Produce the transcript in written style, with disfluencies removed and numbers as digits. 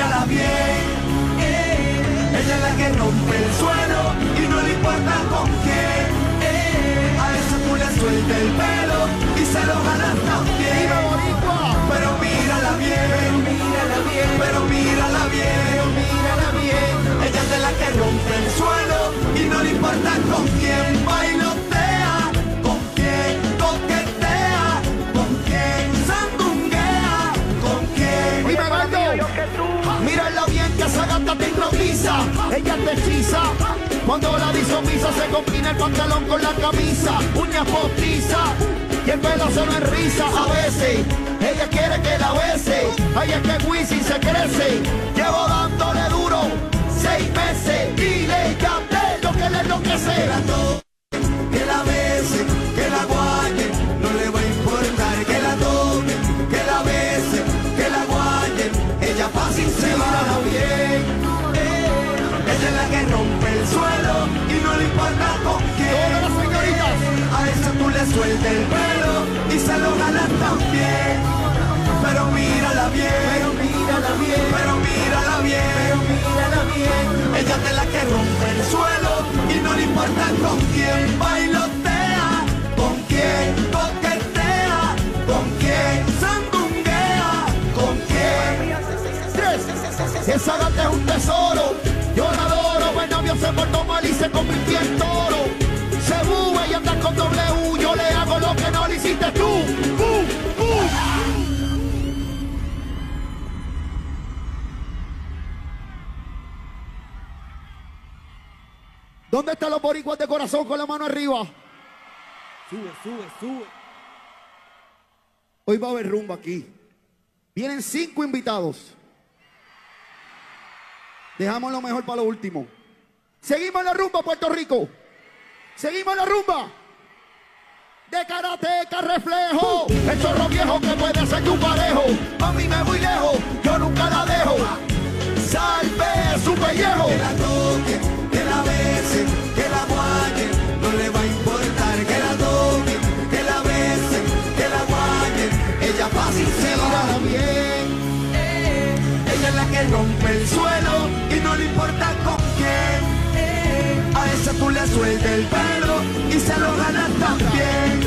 mírala bien. Ella es la que rompe el suelo y no le importa con quién. A esa tú le sueltas el pelo y se lo ganas también. Pero mírala bien, pero mírala bien. Ella es de la que rompe el suelo y no le importa con quién bailotea, con quién coquetea, con quién sandunguea, con quién. Dime, Galdo. Mírala bien que esa gata te improvisa, ella te hechiza. Cuando la disomisa se combina el pantalón con la camisa, uñas postizas y el pelo se lo enriza. A veces ella quiere que la bese, ay es que Wisin se crece. Llevo dándole duro 6 meses y le canté lo que le enloquece. Que la bese, que la guaye, no le va a importar. Que la toque, que la bese, que la guaye, ella fácil se va bien. Ella es la que rompe el suelo y no le importa con quién. Todas las señoritas. A esa tú le sueltas el pelo y se lo ganas también. Pero mírala bien, pero mírala bien, pero mírala bien, pero mírala bien. Ella es de la que rompe el suelo y no le importa con quién bailotea, con quién coquetea, con quién sandunguea, con quién. Esa gata es un tesoro, yo la adoro. Buen novio se portó mal y se convirtió en toro. Se mueve y anda con W, yo le hago lo que no le hiciste tú. ¿Dónde están los boricuas de corazón con la mano arriba? Sube. Hoy va a haber rumba aquí. Vienen 5 invitados. Dejamos lo mejor para lo último. Seguimos la rumba, Puerto Rico. Seguimos la rumba. De karateca reflejo. El zorro viejo que puede ser tu parejo. Mami, me voy lejos, yo nunca la dejo. Salve su pellejo. Que la toque, que la bese, que la guaye, no le va a importar. Que la toque, que la bese, que la guaye, ella fácil se va bien. Ella es la que rompe el suelo y no le importa con quién. A esa tú le sueltas el pelo y se lo ganas también.